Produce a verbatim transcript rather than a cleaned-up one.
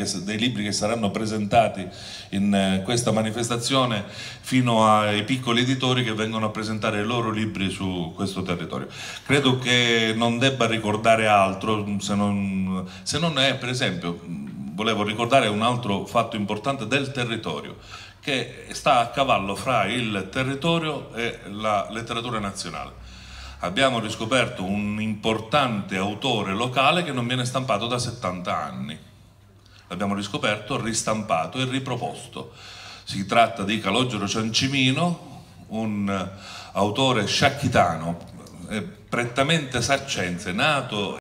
che, dei libri che saranno presentati in eh, questa manifestazione, fino ai piccoli editori che vengono a presentare i loro libri su questo territorio. Credo che non debba ricordare altro, se non, se non è, per esempio, volevo ricordare un altro fatto importante del territorio, che sta a cavallo fra il territorio e la letteratura nazionale. Abbiamo riscoperto un importante autore locale che non viene stampato da settanta anni. L'abbiamo riscoperto, ristampato e riproposto. Si tratta di Calogero Ciancimino, un autore sciacchitano, prettamente saccense, nato